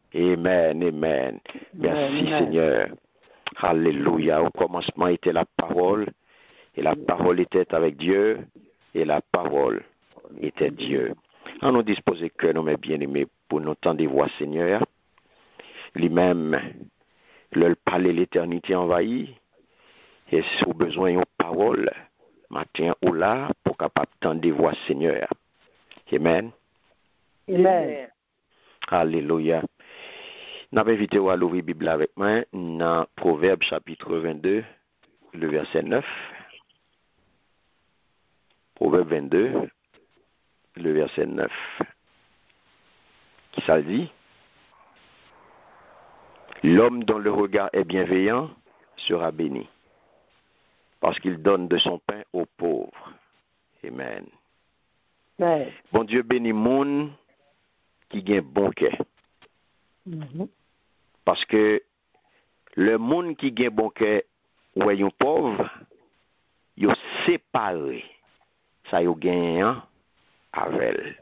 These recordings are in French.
Amen, amen. Merci Seigneur. Alléluia. Au commencement était la parole, et la parole était avec Dieu, et la parole était Dieu. On nous dispose que nous, mes bien-aimés, pour nous tendre voix Seigneur, lui-même, le palais l'éternité envahie, et sous besoin de parole, matin ou là, pour capable tendre voix Seigneur. Amen. Amen. Alléluia. Nous avons invité à l'ouvrir la Bible avec moi dans Proverbe chapitre 22, le verset 9. Proverbe 22, le verset 9. Qui ça le dit? L'homme dont le regard est bienveillant sera béni, parce qu'il donne de son pain aux pauvres. Amen. Amen. Bon Dieu bénit monde qui gagne bon cœur. Parce que le monde qui gagne bon cœur, ou est un pauvre, il séparé. Ça y gagne avec elle.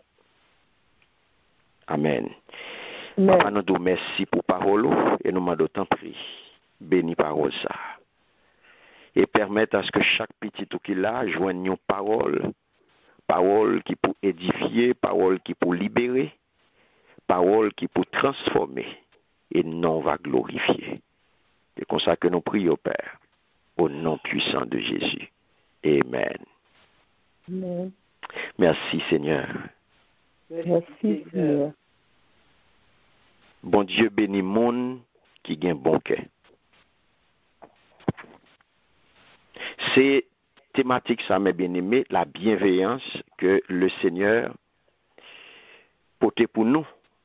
Amen. Papa, nous te merci pour parole et nous demandons tant pris. Bénis parole ça. Et permettre à ce que chaque petit tout qu'il a joigne une parole. Parole qui peut édifier, parole qui peut libérer, parole qui peut transformer et non va glorifier. C'est comme ça que nous prions, Père, au nom puissant de Jésus. Amen. Amen. Merci, Seigneur. Merci, Seigneur. Bon Dieu bénit monde qui gagne bon cœur. C'est thématique, ça, mes bien-aimés, la bienveillance que le Seigneur porte pour nous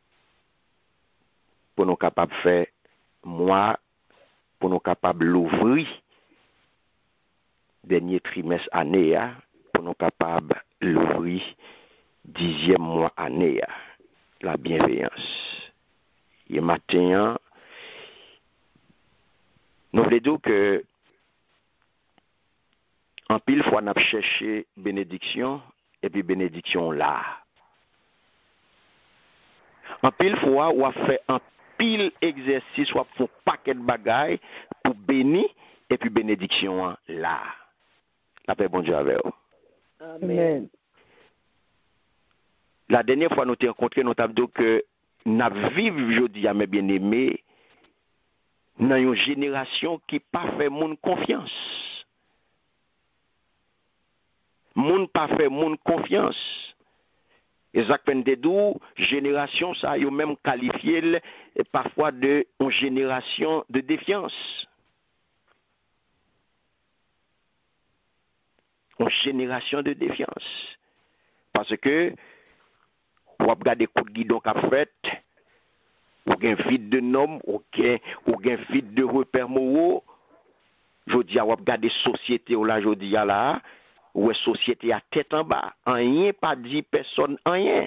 capables de faire, moi, pour nous capables l'ouvrir, dernier trimestre année, pour nous capables l'ouvrir, 10e mois année, la bienveillance. Et maintenant, nous voulons dire que en pile fois, on a cherché bénédiction, et puis bénédiction là. En pile fois, on a fait un pile exercice, on a fait un paquet de bagailles pour bénir, et puis bénédiction là. La paix, bon Dieu avec vous. Amen. La dernière fois, nous avons rencontré, nous avons dit que nous vivons aujourd'hui, mes bien-aimés, dans une génération qui n'a pas fait mon confiance. Moun pas fait moun confiance. Et Jacques Pendedou, génération ça, yo même qualifié parfois de une génération de défiance. Une génération de défiance. Parce que, ou regarder coup de guidon qu'a fait, ou gen vide de nom, ou gen vide de repères moraux, je dis à regarder société ou là, je dis à là, ou est société à tête en bas, rien pas dit personne, rien.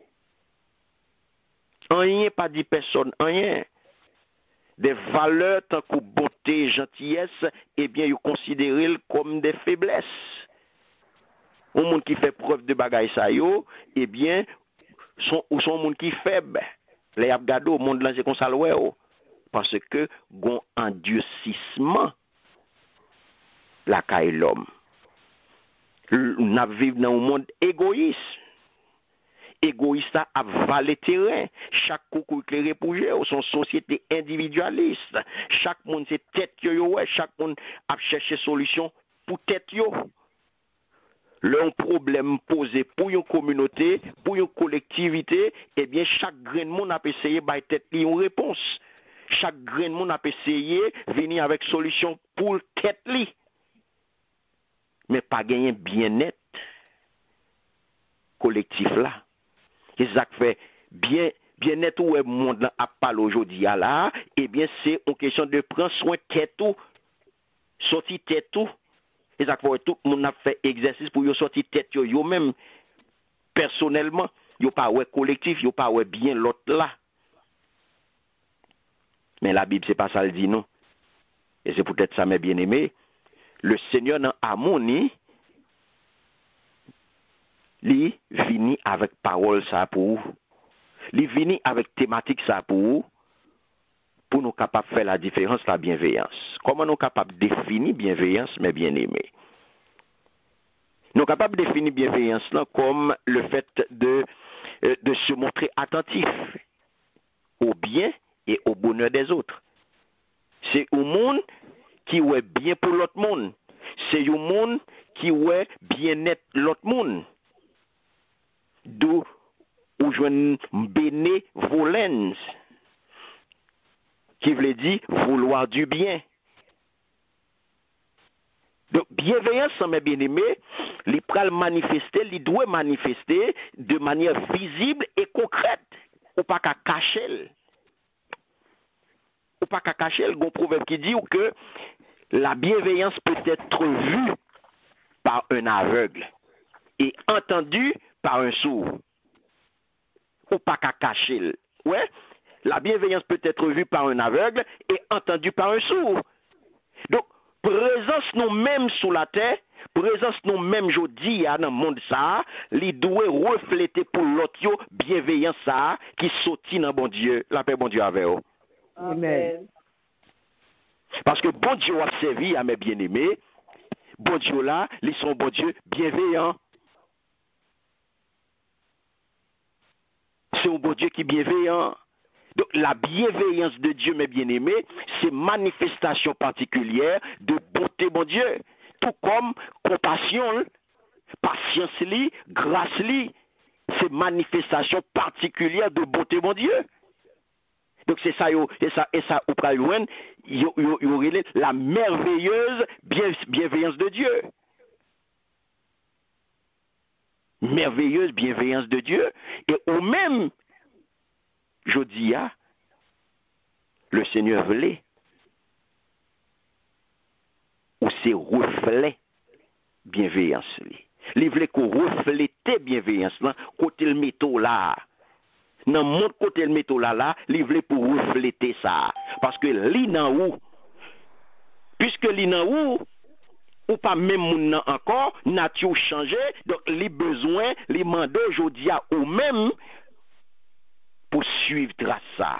Rien pas dit personne, rien. Des valeurs tant que beauté, gentillesse, eh bien, ils considèrent comme des faiblesses. Un monde qui fait preuve de bagaille ça yo, eh bien, son monde qui faible. Les abgado, monde là c'est comme ça parce que gon endurcissement la caille l'homme. Nous vivons dans un monde égoïste. Égoïste a valé terrain. Chaque coucou éclairé pour eux, son société individualiste. Chaque monde c'est tête yo, chaque monde a cherché solution pour tête yo. Le problème posé pour une communauté, pour une collectivité, eh bien chaque grain de monde a essayé de tête une réponse. Chaque grain de monde a essayé de venir avec solution pour tête li. Mais pas gagner bien-être collectif là. Et ça fait bien-être où le monde a parlé aujourd'hui là, eh bien c'est une question de prendre soin de tête tout, sortir tête tout. Et ça fait tout le monde a fait exercice pour yo sortir tête yo même personnellement, yo pas ouais collectif, yo pas ouais bien l'autre là. Mais la Bible c'est pas ça le dit non. Et c'est peut-être ça mes bien-aimés. Le Seigneur dans harmonie, il vini avec parole ça pour vous. Il vini avec thématique ça pour vous, pour nous capables de faire la différence, la bienveillance. Comment nous capables de définir bienveillance, mes bien-aimés? Nous sommes capables de définir bienveillance là, comme le fait de se montrer attentif au bien et au bonheur des autres. C'est un monde qui est bien pour l'autre monde. C'est un monde qui est bien-être l'autre monde. D'où je une bénévolence, qui veut dire vouloir du bien. Donc, bienveillance, mes bien-aimés, il doit manifester de manière visible et concrète. Ou pas qu'à cacher. Ou pas qu'à cacher. Le bon proverbe qui dit que la bienveillance peut être vue par un aveugle et entendue par un sourd. Ou pas qu'à cacher. Ouais? La bienveillance peut être vue par un aveugle et entendue par un sourd. Donc, présence nous-mêmes sous la terre, présence nous-mêmes aujourd'hui dans le monde ça, il doit refléter pour l'autre bienveillance ça qui sortit dans bon Dieu, la paix bon Dieu avec vous. Amen. Parce que bon Dieu a servi à mes bien-aimés, bon Dieu là, ils sont bon Dieu bienveillant. C'est un bon Dieu qui est bienveillant. Donc, la bienveillance de Dieu, mes bien-aimés, c'est manifestation particulière de bonté, mon Dieu. Tout comme compassion, patience, grâce, c'est manifestation particulière de bonté, mon Dieu. Donc, c'est ça, et ça, au près la merveilleuse bienveillance de Dieu. Merveilleuse bienveillance de Dieu. Et au même, je dis, le Seigneur voulait, ou c'est reflet bienveillance. Il voulait qu'on reflète bienveillance là, côté le métaux là. Dans mon côté le métaux là, il voulait pour refléter ça. Parce que l'ina ou, puisque l'ina ou pas même moun encore, nature changé, donc les besoins, les mandats aujourd'hui ou même pour suivre trace ça.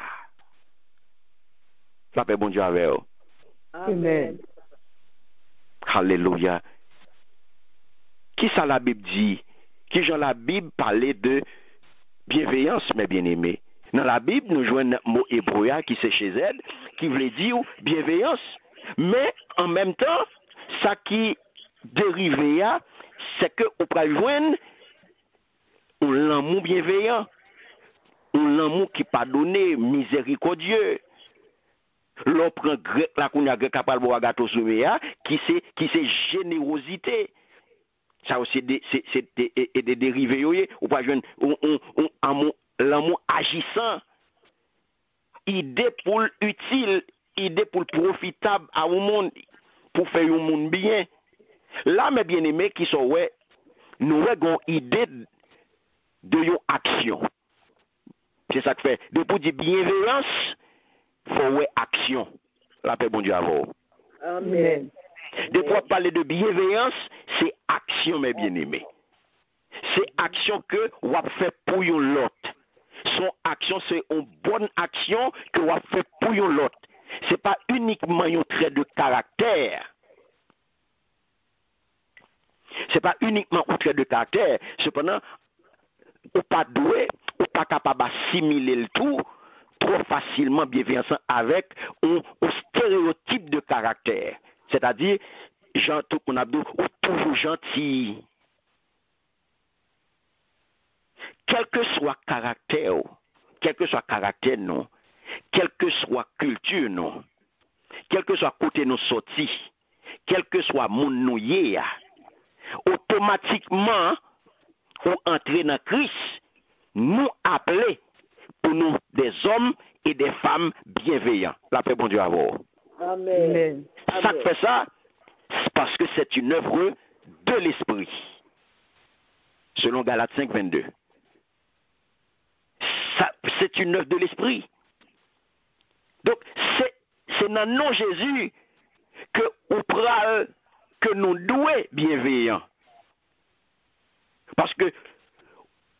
La paix bon Dieu avec vous. Amen. Alléluia. Qui ça la Bible dit? Qui Jean la Bible parlait de bienveillance, mes bien-aimés? Dans la Bible, nous jouons un mot hébreu qui c'est chez elle, qui voulait dire bienveillance. Mais en même temps, ça qui dérivé, c'est que on peut joindre l'amour bienveillant, l'amour qui pardonne, miséricordieux. L'on prend grec, la qu'on a grec capable de gâteau souméa, qui c'est générosité. Ça aussi, c'est des dérivés, ou pas jeune, l'amour agissant, idée pour utile, idée pour profitable à un monde, pour faire un monde bien. Là, mes bien-aimés qui sont, ouais, nous avons une idée de une action. C'est ça que fait. Depuis dire bienveillance, il faut ouais action. La paix, bon Dieu, à vous. Amen. Des fois, parler de bienveillance, c'est action, mes bien-aimés. C'est action que vous fait pour l'autre. Son action, c'est une bonne action que vous fait pour l'autre. Ce n'est pas uniquement un trait de caractère. Ce n'est pas uniquement un trait de caractère. Cependant, ou pas doué, ou pas capable d'assimiler le tout trop facilement bienveillance avec un stéréotype de caractère. C'est-à-dire, Jean tout qu'on a dit, ou toujours gentil. Quel que soit caractère, non, quelle que soit culture, non, quel que soit côté nous sortis, quel que soit mon nous hier, automatiquement, pour entrer dans Christ, nous appeler pour nous des hommes et des femmes bienveillants. La paix, bon Dieu, à vous. Amen. Ça fait ça, c'est parce que c'est une œuvre de l'esprit. Selon Galates 5, 22. C'est une œuvre de l'esprit. Donc, c'est dans le nom de Jésus que nous douons bienveillants. Parce que,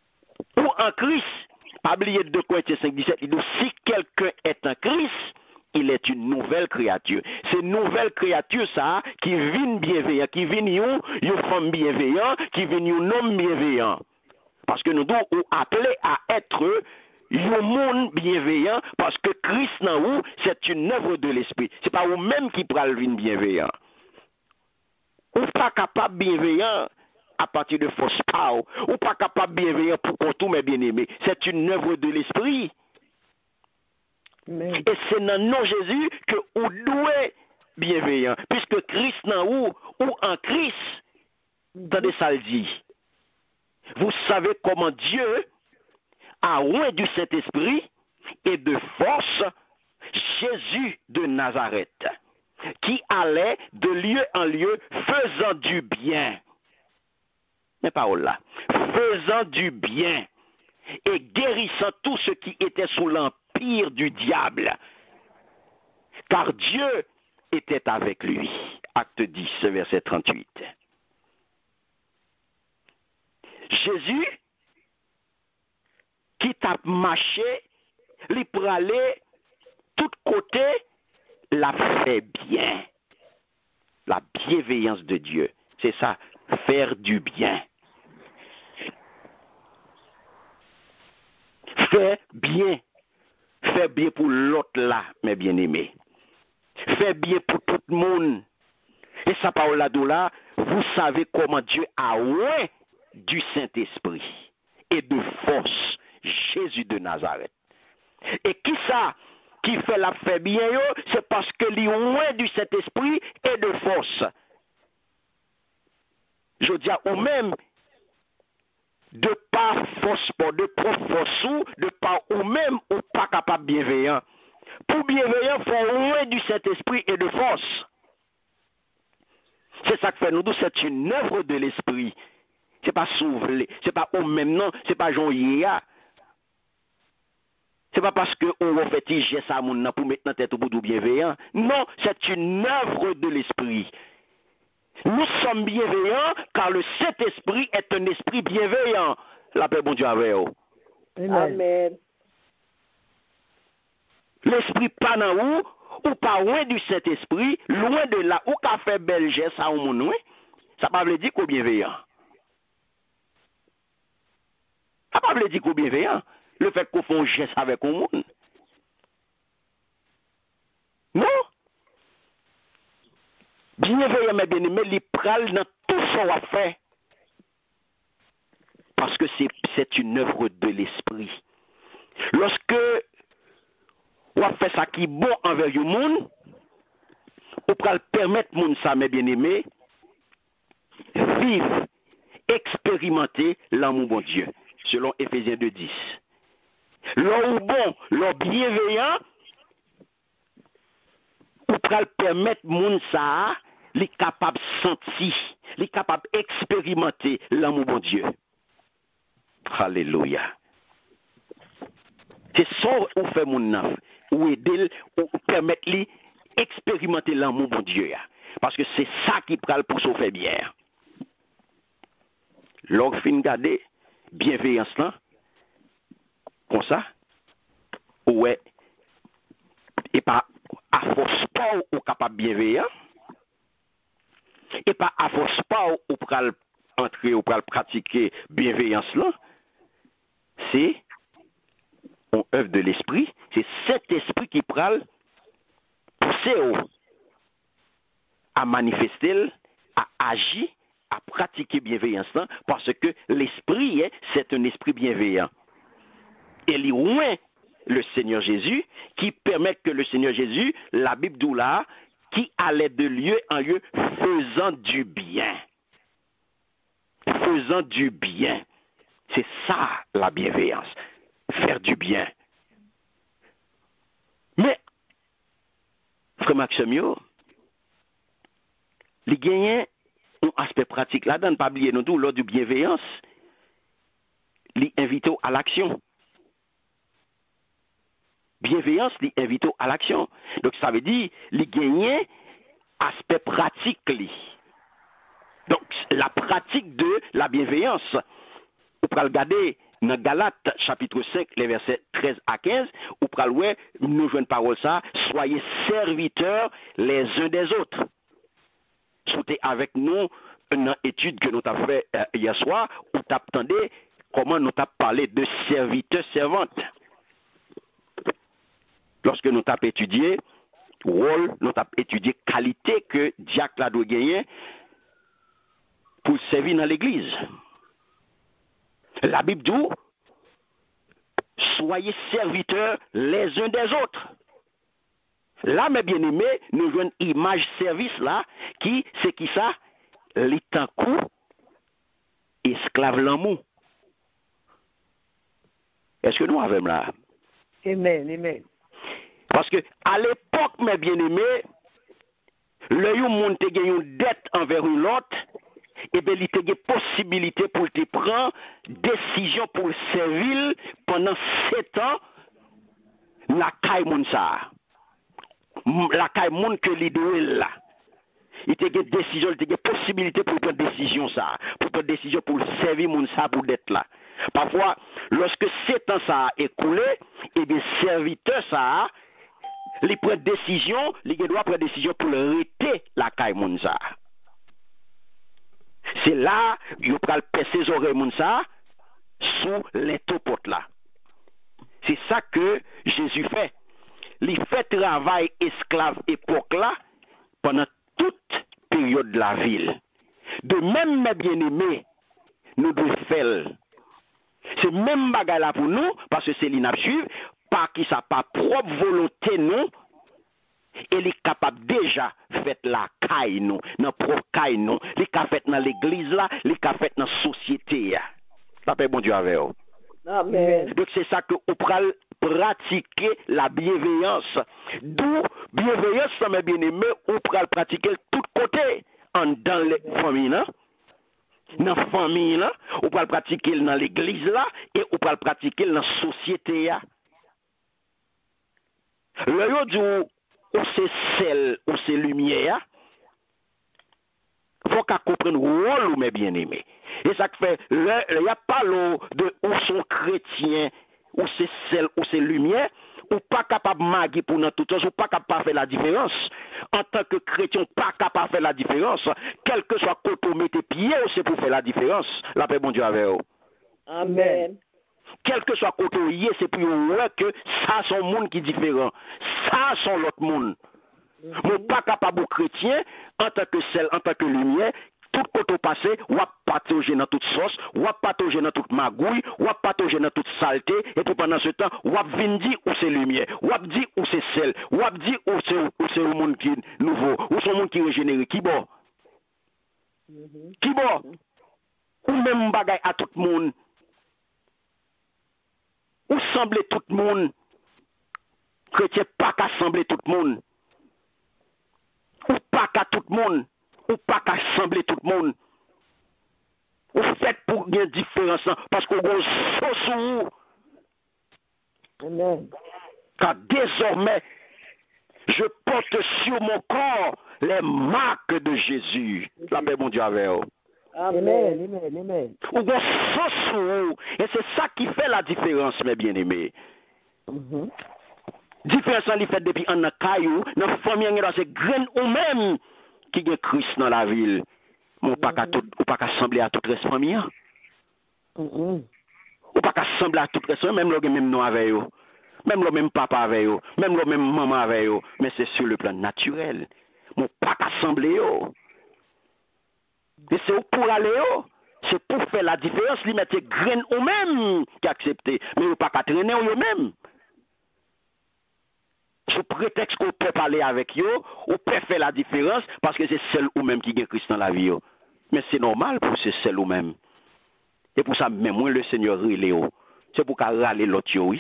ou en Christ, pas oublier 2 Corinthiens 5, 17, il dit, si quelqu'un est en Christ, il est une nouvelle créature. C'est une nouvelle créature, ça, qui vient bienveillant, qui vient une femme bienveillante, qui vient un homme bienveillant. Parce que nous devons appeler à être un monde bienveillant, parce que Christ, c'est une œuvre de l'esprit. Ce n'est pas vous-même qui pral vin bienveillant. Ou pas capable bienveillant à partir de fausse power. Ou pas capable bienveillant pour tout mes bien-aimés. C'est une œuvre de l'esprit. Amen. Et c'est dans le nom de Jésus que vous devez bienveillant. Puisque Christ ou en Christ, attendez ça le dit. Vous savez comment Dieu a oint du Saint-Esprit et de force Jésus de Nazareth, qui allait de lieu en lieu faisant du bien. Mais parole là. Faisant du bien et guérissant tout ce qui était sous l'empire du diable. Car Dieu était avec lui. Acte 10, verset 38. Jésus, qui t'a marché, lui pralé, tout côté, l'a fait bien. La bienveillance de Dieu. C'est ça, faire du bien. Faire bien. Faire bien pour l'autre là, mes bien-aimés. Faire bien pour tout le monde. Et ça parole là, vous savez comment Dieu a oint du Saint-Esprit et de force Jésus de Nazareth. Et qui ça qui fait la fait bien, c'est parce que lui oint du Saint-Esprit et de force. Je dis ou même de par force, de par force ou de par ou même ou pas capable bienveillant. Pour bienveillant, il faut oint du Saint-Esprit et de force. C'est ça que fait nous, c'est une œuvre de l'esprit. C'est pas souvelé, c'est pas au même nom, c'est pas Jean-Yéa. C'est pas parce que on fait geste à mon pour mettre dans tête au bout du bienveillant. Non, c'est une œuvre de l'esprit. Nous sommes bienveillants car le Saint-Esprit est un esprit bienveillant. La paix, bon Dieu, avec vous. Amen. L'esprit pas dans vous, ou pas loin du Saint-Esprit, loin de là, ou qu'a fait bel geste à un monde, ça ne veut pas dire qu'on est bienveillant. Ça ne veut pas dire qu'on est bienveillant. Le fait qu'on fait un geste avec un monde. Non. Bienveillant, mes bien-aimés, il prale dans tout ce qu'on fait. Parce que c'est une œuvre de l'esprit. Lorsque on fait ça qui est bon envers le monde, on peut permettre au monde, ça, mes bien-aimés, vivre, expérimenter l'amour bon Dieu, selon Éphésiens 2:10. L'homme bon, l'homme bienveillant, on peut permettre au monde, ça, les capable de sentir, les capable d'expérimenter l'amour bon Dieu. Alléluia. C'est ça qu'on fait mon neuf, ou aider, ou permettre lui expérimenter l'amour bon Dieu. Parce que c'est ça qui prend pour se faire bien. Lorsqu'on fin garder bienveillance là, comme ça, ouais, et pas à force pas ou capable bienveillant, et pas à force pas ou pral entrer ou pral pratiquer bienveillance là, c'est une œuvre de l'esprit, c'est cet esprit qui pral pousser à manifester, à agir, à pratiquer bienveillance là, parce que l'esprit, c'est un esprit bienveillant. Et il oint le Seigneur Jésus, qui permet que le Seigneur Jésus, la Bible dit là, qui allait de lieu en lieu faisant du bien. Faisant du bien. C'est ça la bienveillance. Faire du bien. Mais, frère Maxime, les gagnants ont un aspect pratique là-dedans, ne pas oublier nous tout, lors de bienveillance, les invite à l'action. Bienveillance, les invite à l'action. Donc, ça veut dire, les gagnants, aspect pratique. Donc, la pratique de la bienveillance, on peut regarder dans Galates chapitre 5, les versets 13 à 15, ou praloué, nous jouons une parole ça, soyez serviteurs les uns des autres. Soutez avec nous une étude que nous avons fait hier soir, où tu attendais comment nous avons parlé de serviteurs-servantes. Lorsque nous avons étudié rôle, nous avons étudié qualité que diacre doit gagner pour servir dans l'église. La Bible dit, soyez serviteurs les uns des autres. Là, mes bien-aimés, nous jouons une image service là, c'est qui ça? L'étankou, esclave l'amour. Est-ce que nous avons là? Amen, amen. Parce que à l'époque, mes bien-aimés, le monde te gagne une dette envers l'autre, et bien il te gagne possibilité pour te prendre décision pour le servir pendant 7 ans, la caille moun ça. La caille moun que l'idéal là. Il te gagne décision, il te gagne possibilité pour prendre décision ça, pour prendre décision pour le servir moun ça pour d'être là. Parfois, lorsque 7 ans ça a écoulé, et bien serviteur ça il prend décision, il doit prendre décision pour arrêter la caille moun ça. C'est là, il va percer ses oreilles moun ça sous les topotes là. C'est ça que Jésus fait. Il fait travail esclave époque là pendant toute période de la ville. De même, mes bien-aimés, nous devons faire. C'est même bagay là pour nous, parce que c'est l'inabsuive, pas qui ça pas propre volonté nous, et il est capable déjà faire la caille nous, dans propre caille nous, il est capable fait dans l'église là, il est capable fait dans la société. Ça fait bon Dieu avec vous. Amen. Donc c'est ça que vous pral pratiquer la bienveillance. D'où bienveillance, ça mes bien-aimés, vous pral pratiquer tout côté, dans les familles là. Dans la famille là, ou peut le pratiquer dans l'église là, et ou peut le pratiquer dans la société là. Le yo dit ou c'est sel, ou c'est lumière, faut qu'on comprenne le rôle, mes bien-aimés. Et ça fait, il n'y a pas l'eau de ou sont chrétiens, ou c'est sel, ou c'est lumière, ou pas capable de magouiller pour nous tout ça, ou pas capable de faire la différence. En tant que chrétien, pas capable de faire la différence. Quel que soit côté où mettez pied, c'est pour faire la différence. La paix, bon Dieu, avec vous. Amen. Quel que soit côté où il est, c'est pour voir que ça, sont monde qui est différent. Ça, sont l'autre monde. Mais pas capable de chrétien, en tant que sel, en tant que lumière, tout côté passé, ou à patauger dans toute sauce, ou à patauger dans toute magouille, ou à patauger dans toute saleté, et puis pendant ce temps, ou à vindi où c'est lumière, ou à dire où c'est sel, ou à dire où c'est le monde qui est nouveau, où c'est le monde qui est régénéré, qui bon? Qui bon? Ou même bagaille à tout le monde? Ou sembler tout le monde? Chrétien pas qu'à sembler tout le monde. Ou pas qu'à tout le monde. Ou pas qu'à sembler tout le monde. Ou faites pour une différence parce qu'on a sauce sur vous. Amen. Car désormais, je porte sur mon corps les marques de Jésus. La paix, mon Dieu, avec vous. Amen. Amen. Amen. Ou on sauce sur vous. Et c'est ça qui fait la différence, mes bien-aimés. Différence, elle fait depuis un caillou, dans la famille, c'est grain ou même qui est Christ dans la ville. Ou pas qu'à sembler à toute la famille. Ou pas qu'à sembler à toute la famille, même le même nom avec eux. Même le même papa avec eux. Même le même maman avec eux. Mais c'est sur le plan naturel. Ou pas qu'à sembler eux. Et c'est pour aller eux. C'est pour faire la différence, lui mettre grain ou même qui accepter. Mais ou pas qu'à traîner eux même. Sous prétexte qu'on peut parler avec eux, on peut faire la différence parce que c'est celle ou même qui est Christ dans la vie. Mais c'est normal pour c'est celle ou même. Et pour ça, même moi, le Seigneur rile. C'est pour qu'à râler l'autre, oui.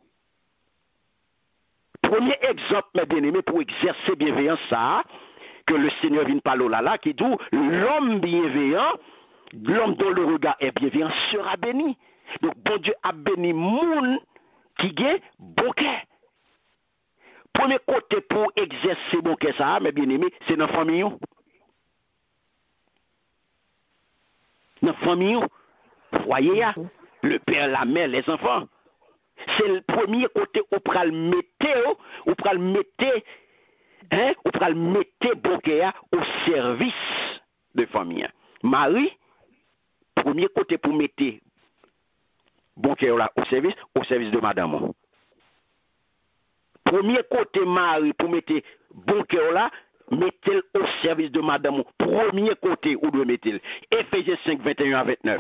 Premier exemple, mes bien-aimés, pour exercer bienveillance, ça, que le Seigneur vient parler là, qui dit l'homme bienveillant, l'homme dont le regard est bienveillant sera béni. Donc, bon Dieu a béni moun qui est bon cœur. Premier côté pour exercer bon cœur, ça, mes bien-aimés, c'est dans la famille. Dans la famille, foyer, Le père, la mère, les enfants. C'est le premier côté où pral mettre, où pral mettre, où pral mettre bon cœur au service de famille. Marie, premier côté pour mettre bon cœur là au service de madame. Premier côté Marie pour mettre bon cœur là, mettez-le au service de madame. Premier côté où doit mettre-le. Éphésiens 5, 21 à 29.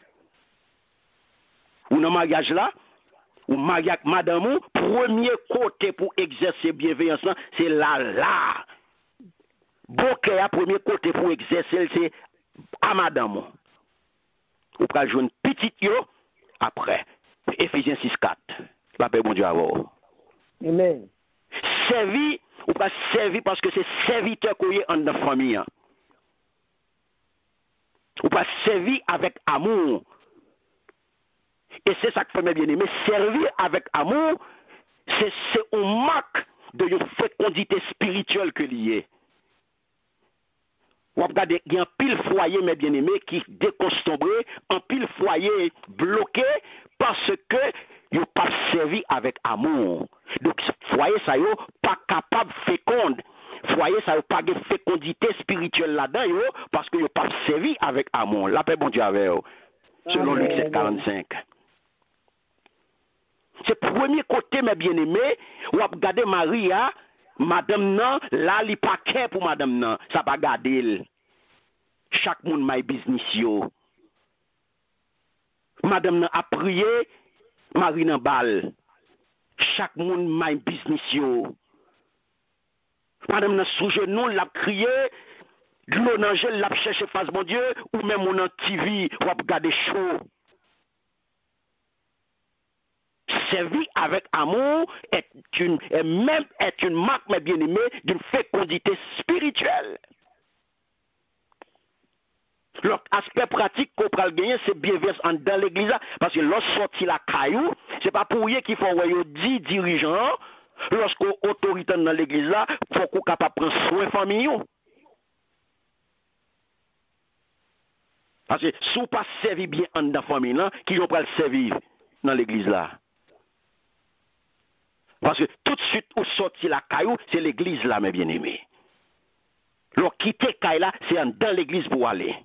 Ou dans le mariage là, ou mariage madame, premier côté pour exercer bienveillance, c'est là. Bon cœur, premier côté pour exercer, c'est à madame. Ou pas jouer une petite yo après. Éphésiens 6, 4. La paix, bon Dieu, à vous. Amen. Servi, ou pas servi parce que c'est serviteur qu'on est en la famille. Ou pas servi avec amour. Et c'est ça que fait mes bien-aimés. Servir avec amour, c'est une marque de une fécondité spirituelle que lié. Vous regardez, il y a un pile foyer, mes bien-aimés, qui déconstombré, un pile foyer bloqué parce que ils n'ont pas servi avec amour. Donc, foyer, ça n'est pas capable de féconde. Foyer, ça n'a pas de fécondité spirituelle là-dedans, parce qu'ils n'ont pas servi avec amour. La paix, bon Dieu, avec eux. Selon Luc 7, 45. C'est le premier côté, mes bien-aimés, où vous regardez Maria, madame nan, là, il n'y a pas qu'un pour madame nan, ça va garder. Chaque monde my business yo. Madame nan a prié, Marie nan bal. Chaque monde my business yo. Madame nan sous genou, l'a crié, de l'eau nan gel, l'a cherché face mon Dieu, ou même on en TV, ou a regarder chaud. Servi avec amour est une marque, mes bien-aimés, d'une fécondité spirituelle. L'autre aspect pratique qu'on peut gagner, c'est bienveillance dans l'église, parce que lorsqu'on sortit la caillou, c'est pas pour rien qu'il faut envoyer 10 dirigeants, lorsqu'on autorité dans l'église là, faut qu'on capable prendre soin de famille. Parce que si on pas servi bien dans la famille là, qui vont pas le servir dans l'église là. Parce que tout de suite, où sortit la caillou, c'est l'église là, mes bien-aimés. Alors, quitter caillou là, c'est dans l'église pour aller.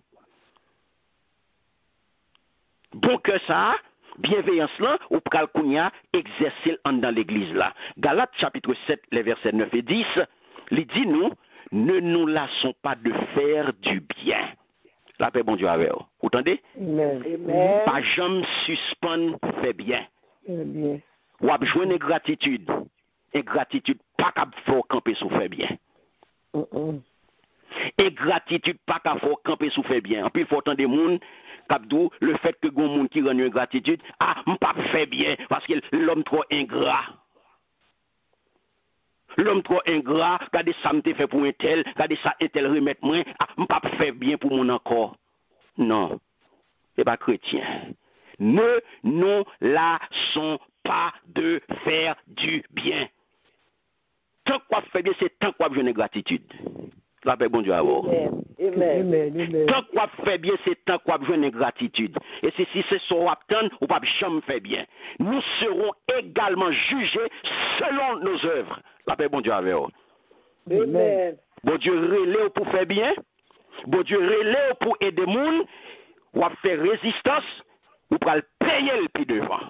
Bon que ça, bienveillance là, ou pral kounya, exercer dans l'église là. Galates chapitre 7, les versets 9 et 10, il dit nous, ne nous lassons pas de faire du bien. La paix, bon Dieu, avec vous. Vous entendez? Amen. Pas jamais suspendre, fait bien. Amen. Ou ap joindre gratitude. Et gratitude, pas qu'à faire camper sous fait bien. Et gratitude, pas qu'à faire camper sous fait bien. En plus, il faut entendre des gens, Kabdou, le fait que les gens qui rendent une gratitude, pas fait bien, parce que l'homme trop ingrat. L'homme trop ingrat, regardez ça me fait pour un tel, regardez ça un tel remettre moins, pas fait bien pour mon encore. Non, c'est pas chrétien. Ne nous lassons pas de faire du bien. Tant qu'on fait bien, c'est tant qu'on a une gratitude. La paix, bon Dieu à vous. Amen. Tant qu'on fait bien, c'est tant qu'on a une gratitude. Et si c'est ce qu'on attend, ou pas jamais fait bien. Nous serons également jugés selon nos œuvres. La paix, bon Dieu à vous. Amen. Bon Dieu relève pour faire bien. Bon Dieu relève pour aider les gens. Ou faire résistance. Ou pour le payer le pied devant.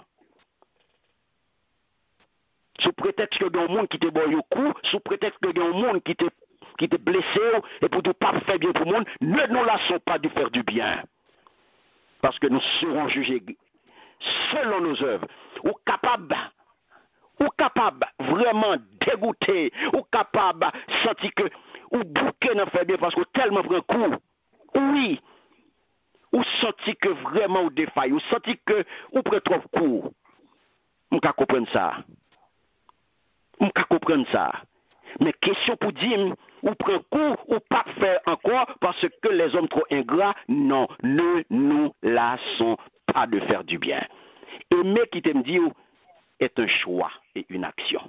Sous prétexte que y a un monde qui te boit au cou, sous prétexte que y a un monde qui te blessé, et pour ne pas faire bien pour le monde, ne nous lassons pas de faire du bien. Parce que nous serons jugés selon nos œuvres. Ou capable vraiment dégoûter, ou capable sentir que, ou bouquet n'a fait bien parce que tellement prend coup. Oui. Ou sentir que vraiment ou défaille, ou sentir que, ou prend trop coup. On peut comprendre ça. On peut comprendre ça. Mais question pour dire, ou prend coup, ou pas faire encore, parce que les hommes trop ingrats, non, ne nous lassons pas de faire du bien. Aimer qui te me dit est un choix et une action.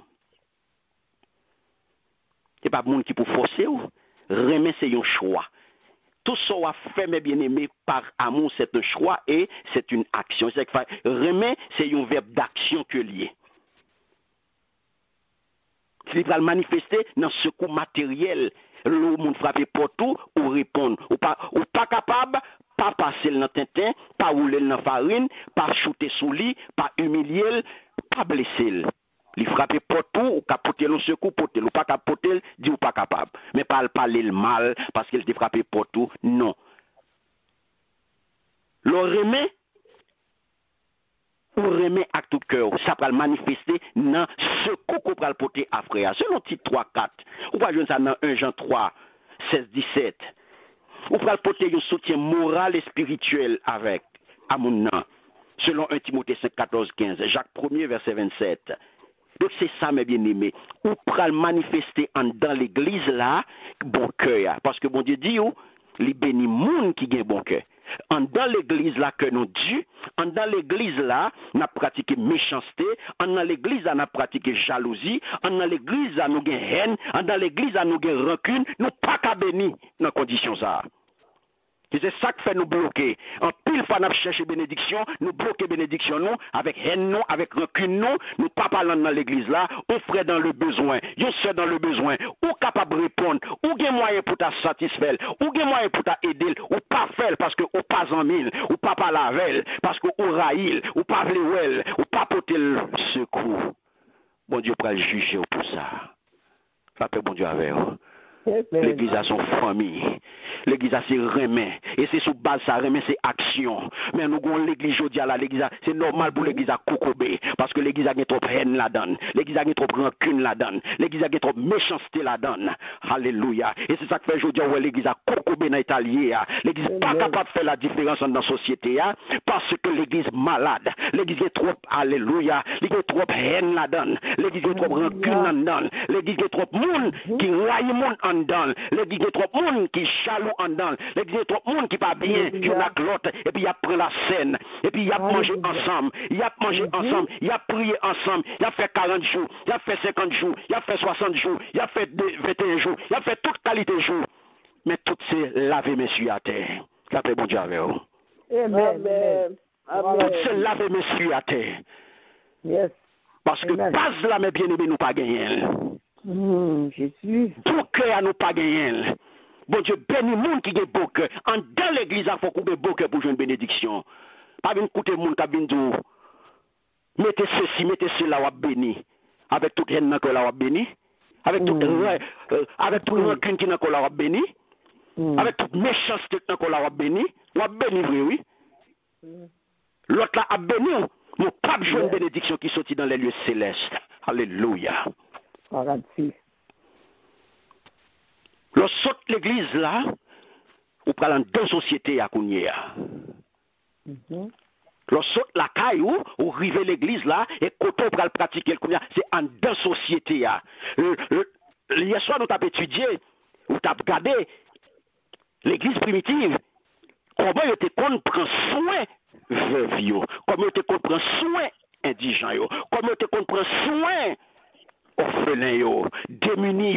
Ce n'est pas le monde qui peut forcer. Remet, c'est un choix. Tout ce qu'on fait, mes bien-aimés, par amour, c'est un choix et c'est une action. C'est que remet, c'est un verbe d'action que lié. Il va le manifester dans ce coup matériel. Le monde frappe pour tout ou répondre. Ou pas capable, pas passer dans le tintin, pas rouler dans la farine, pas shooter sous lit, pas humilier, pas blesser. Il frappe pour tout, ou capoter le secours, ou pas capoter, dit ou pas capable. Mais pas parler le mal parce qu'il te frappé pour tout. Non. Le remet, ou remet à tout cœur, ça va le manifester dans ce qu'on va le porter à frère. Selon titre 3-4, ou pas jouer ça dans 1 Jean 3, 16-17. Ou va le porter un soutien moral et spirituel avec Amoun. Selon 1 Timothée 5-14-15, Jacques 1er, verset 27. Donc c'est ça, mes bien-aimés. Ou pral manifester dans l'église là, bon cœur. Parce que bon Dieu dit, il bénit moun qui gagne bon cœur. Dans l'église là que nous Dieu, dans l'église là, nous pratiqué méchanceté, dans l'église là, nous pratiqué jalousie, dans l'église là, nous avons haine, dans l'église là, nous avons rancune, nous pas qu'à bénir dans conditions ça. Et c'est ça qui fait nous bloquer. En pile fois, nous cherchons bénédiction, nous bloquons bénédiction, nous, avec haine, nous, avec rancune, nous pas parlant dans l'église là, on ferait dans le besoin, on serait dans le besoin, ou capable de répondre, ou gain moyen pour ta satisfaire, ou gain moyen pour ta aider, ou pas faire parce que ou pas en mille, ou pas parler avec elle, parce que ou raïl, ou pas vle ou pas porter le secours. Bon Dieu pour le juger pour ça. Ça fait bon Dieu avec vous. L'église a son famille. L'église a ses remèdes. Et c'est sous base ça remède c'est action. Mais nous avons l'église aujourd'hui à l'église, c'est normal pour l'église à cocobé. Parce que l'église a trop haine là-dedans. L'église a trop rancune là-dedans. L'église a trop méchanceté là-dedans. Alléluia. Et c'est ça que fait aujourd'hui où l'église a cocobé dans l'Italie. L'église n'est pas capable de faire la différence dans la société. Parce que l'église est malade. L'église est trop, alléluia. L'église est trop haine là-dedans. L'église est trop rancune là-dedans. L'église est trop monde qui raille monde en dedans. L'église est trop monde qui jaloux en dedans. L'église est trop monde qui pas bien. Il y en a que l'autre. Et puis il a pris la scène. Et puis il a mangé ensemble. Il a mangé ensemble. Il a prié ensemble. Il a fait 40 jours. Il a fait 50 jours. Il a fait 60 jours. Il a fait 21 jours. Il a fait toute qualité de jours. Mais tout c'est laver messieurs à terre. La paix bon Dieu avec vous. Amen. Tout c'est laver messieurs à terre. Yes. Parce que base là, mes bien-aimés, nous pas gagné. Jésus. Tout cœur nous pas gagné. Bon Dieu, bénis le monde qui a beau cœur. Dans l'église, il faut couper beau cœur pour jouer une bénédiction. Pas venir écouter le monde qui a bien dit, mettez ceci, mettez cela, ou béni. Avec toute haine que la béni. Avec toute rancune qui n'a que la béni. Avec toute méchanceté que la béni. Ou béni, oui. L'autre là a béni. Nous pas besoin de bénédiction qui sortit dans les lieux célestes. Alléluia. Le saute l'église là, ou parlant deux sociétés à Kounia. Le saute la caillou, ou rive l'église là, et quand on va le pratiquer le Kounia, c'est en deux sociétés. Hier soir, nous avons étudié, ou avons regardé l'église primitive, comment il était qu'on prend soin veuve, comment il était qu'on prend soin indigent, comment il était qu'on prend soin orphelin, démunis,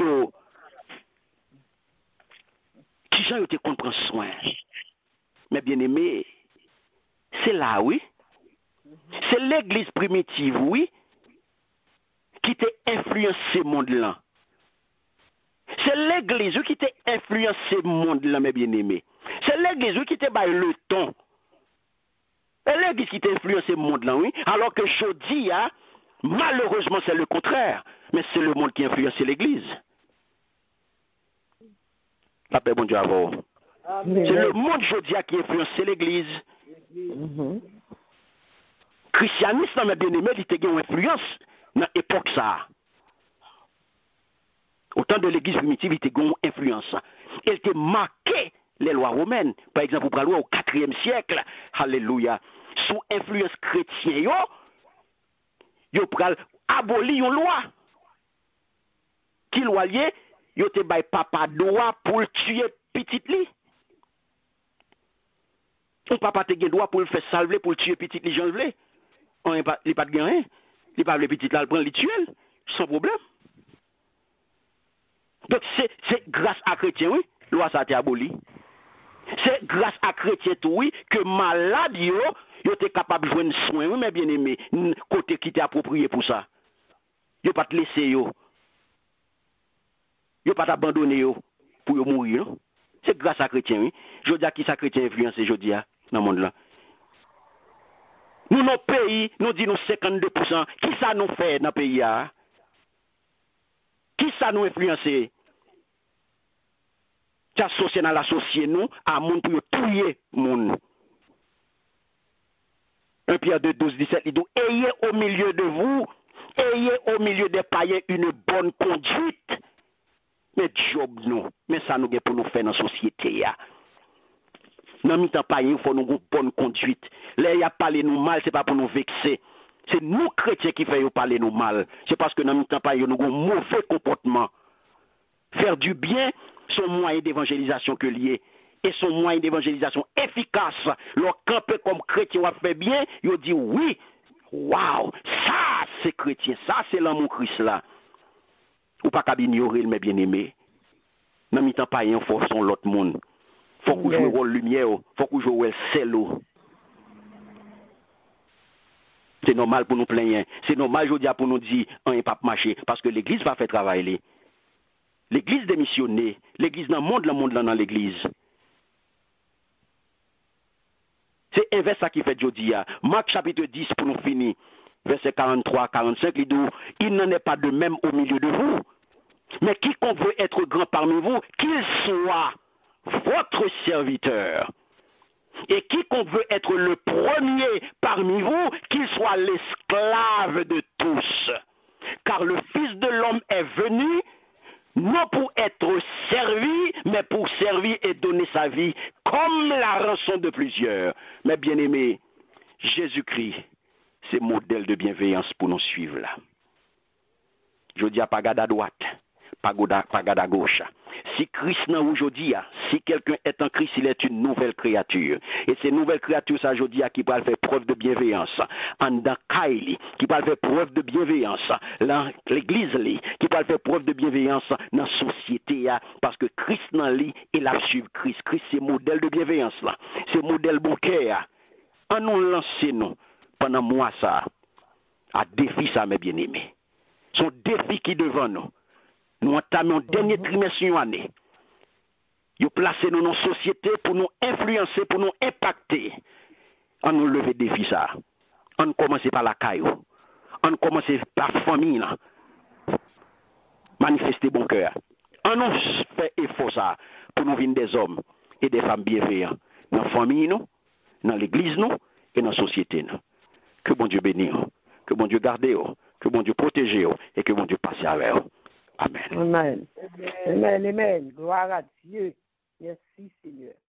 qui gens était qu'on prend soin. Mais bien aimé, c'est là, oui. C'est l'église primitive, oui, qui t'a influencé ce monde-là. C'est l'église qui t'a influencé ce monde-là, mes bien-aimés. C'est l'église qui t'a baillé le ton. C'est l'église qui t'a influencé ce monde-là, oui. Alors que je dis, malheureusement, c'est le contraire. Mais c'est le monde qui a influencé l'église. La paix, bon Dieu, à vous. C'est le monde aujourd'hui qui a influencé l'église. Christianisme, mes bien-aimés, il a une influence dans l'époque ça. Autant de l'église primitive, il a une influence. Il a marqué les lois romaines. Par exemple, pour la loi au 4e siècle, alléluia, sous influence chrétienne, yo pral aboli une loi. Qui loi lié, yo te bay papa droit pour tuer petit li. Ou papa te gen droit pour le faire salver pour tuer petit li j'en vle. On pas li pas de rien. Li pas le petit là le prend li tuer sans problème. Donc c'est grâce à chrétien oui, loi ça a été aboli. C'est grâce à chrétien tout, oui, que malade yo était capable de jouer un soin, oui, mais bien aimé, côté qui t'est approprié pour ça. Yo pas te laisser yo. Yo pas t'abandonner yo pour yo mourir, non? C'est grâce à chrétien, oui. Je dis à qui ça chrétien influencé, je dis à dans le monde là. Nous, nos pays, nous disons 52%. Qui ça nous fait dans le pays là? Qui ça nous influencé? Qui associé dans l'associé nous à monde pour tuer monde. 1 Pierre 2, 12, 17, il dit, ayez au milieu de vous, ayez au milieu des païens une bonne conduite. Mais job nous, mais ça nous pour nous faire dans la société. Dans le temps païen, il faut nous une bonne conduite. Là, il y a parlé nous mal, ce n'est pas pour nous vexer. C'est nous chrétiens qui faisons parler nous mal. C'est parce que dans le temps païen, nous avons un mauvais comportement. Faire du bien, son moyen d'évangélisation que lié. Et son moyen d'évangélisation efficace. Leur camper comme chrétien ou fait bien, ils dit oui, waouh, ça c'est chrétien, ça c'est l'amour Christ là. Ou pas qu'à ignorer mais bien aimé. Dans le temps païen, il faut son l'autre monde. Faut qu'on joue le rôle lumière, faut qu'on joue le sel. C'est normal pour nous plaindre. C'est normal aujourd'hui pour nous dire on n'est pas marché parce que l'église va faire travailler. L'église démissionnée, l'église dans le monde là dans l'église. C'est inverse ça qui fait aujourd'hui. Marc chapitre 10 pour nous finir. Verset 43-45, il dit il n'en est pas de même au milieu de vous. Mais quiconque veut être grand parmi vous, qu'il soit votre serviteur. Et quiconque veut être le premier parmi vous, qu'il soit l'esclave de tous. Car le Fils de l'homme est venu, non pour être servi, mais pour servir et donner sa vie, comme la rançon de plusieurs. Mais bien aimé, Jésus-Christ, c'est modèle de bienveillance pour nous suivre là. Je dis à pas garder à droite. Pas garder à gauche. Si Christ n'a aujourd'hui, si quelqu'un est en Christ, il est une nouvelle créature. Et ces nouvelles créatures, ça aujourd'hui, qui va faire preuve de bienveillance. En dans Kaili, qui va faire preuve de bienveillance. Dans l'église, qui va faire preuve de bienveillance dans la société. Parce que Christ n'a lui, il a suivi Christ. Christ, c'est modèle de bienveillance là. C'est modèle bon cœur. En nous lancer, nous, pendant moi, ça, à défi, ça, mes bien-aimés. Son défi qui est devant nous. Nous entamons le dernier trimestre de l'année. Nous plaçons dans nos sociétés pour nous influencer, pour nous impacter. On nous lever des défis ça. On commence par la caillou. On commence par la famille. Manifester bon cœur. On nous fait effort ça pour nous venir des hommes et des femmes bienveillants. Dans la famille, nous, dans l'église, nous, et dans la société. Nous. Que bon Dieu bénisse. Que bon Dieu garde. Que bon Dieu protège. Et que bon Dieu passe avec vous. Amen. Amen. Amen. Amen. Gloire à Dieu. Merci, Seigneur.